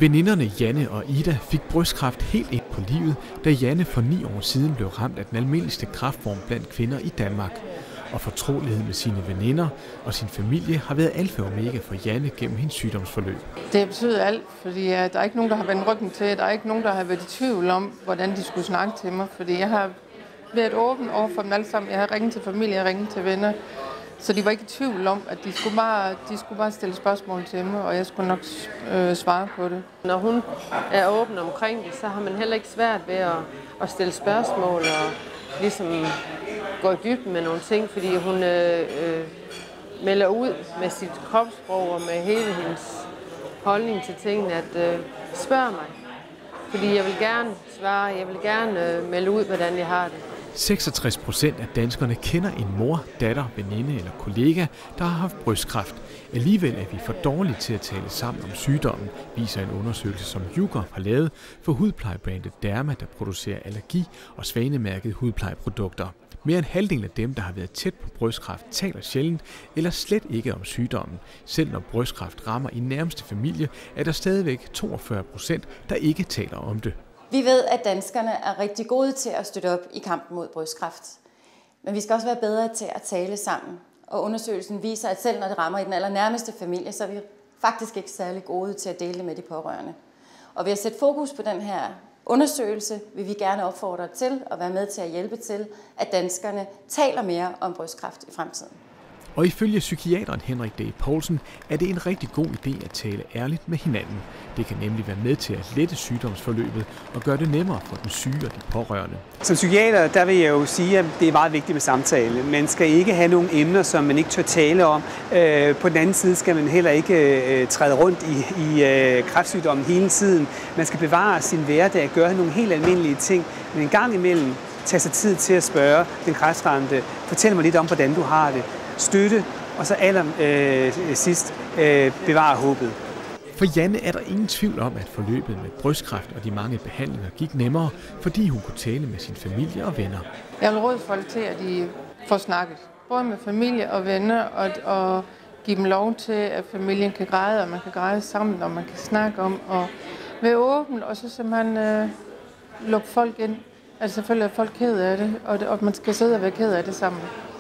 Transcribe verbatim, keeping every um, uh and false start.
Veninderne Janne og Ida fik brystkræft helt ind på livet, da Janne for ni år siden blev ramt af den almindeligste kræftform blandt kvinder i Danmark. Og fortrolighed med sine veninder og sin familie har været alfa og omega for Janne gennem hendes sygdomsforløb. Det betyder alt, fordi der er ikke nogen, der har vendt ryggen til. Der er ikke nogen, der har været i tvivl om, hvordan de skulle snakke til mig. Fordi jeg har været åben over for dem alle sammen. Jeg har ringet til familie, jeg har ringet til venner. Så de var ikke i tvivl om, at de skulle bare, de skulle bare stille spørgsmål til mig, og jeg skulle nok øh, svare på det. Når hun er åben omkring det, så har man heller ikke svært ved at, at stille spørgsmål og ligesom gå i dybden med nogle ting, fordi hun øh, øh, melder ud med sit kropssprog og med hele hendes holdning til tingene, at øh, spørg mig. Fordi jeg vil gerne svare, jeg vil gerne øh, melde ud, hvordan jeg har det. seksogtres procent af danskerne kender en mor, datter, veninde eller kollega, der har haft brystkræft. Alligevel er vi for dårlige til at tale sammen om sygdommen, viser en undersøgelse, som YouGov har lavet for hudplejebrandet Derma, der producerer allergi- og svanemærkede hudplejeprodukter. Mere end halvdelen af dem, der har været tæt på brystkræft, taler sjældent eller slet ikke om sygdommen. Selv når brystkræft rammer i nærmeste familie, er der stadigvæk toogfyrre procent, der ikke taler om det. Vi ved, at danskerne er rigtig gode til at støtte op i kampen mod brystkræft. Men vi skal også være bedre til at tale sammen. Og undersøgelsen viser, at selv når det rammer i den allernærmeste familie, så er vi faktisk ikke særlig gode til at dele det med de pårørende. Og ved at sætte fokus på den her undersøgelse, vil vi gerne opfordre til at være med til at hjælpe til, at danskerne taler mere om brystkræft i fremtiden. Og ifølge psykiateren Henrik D. Poulsen er det en rigtig god idé at tale ærligt med hinanden. Det kan nemlig være med til at lette sygdomsforløbet og gøre det nemmere for den syge og de pårørende. Som psykiater, der vil jeg jo sige, at det er meget vigtigt med samtale. Man skal ikke have nogle emner, som man ikke tør tale om. På den anden side skal man heller ikke træde rundt i, i kræftsygdommen hele tiden. Man skal bevare sin hverdag og gøre nogle helt almindelige ting, men en gang imellem tage sig tid til at spørge den kræftramte. Fortæl mig lidt om, hvordan du har det. Støtte, og så aller øh, sidst øh, bevare håbet. For Janne er der ingen tvivl om, at forløbet med brystkræft og de mange behandlinger gik nemmere, fordi hun kunne tale med sin familie og venner. Jeg vil råde folk til, at de får snakket, både med familie og venner, og, og give dem lov til, at familien kan græde, og man kan græde sammen, og man kan snakke om, og være åben, og så simpelthen øh, lukke folk ind. Altså selvfølgelig er folk ked af det, og, det, og man skal sidde og være ked af det sammen.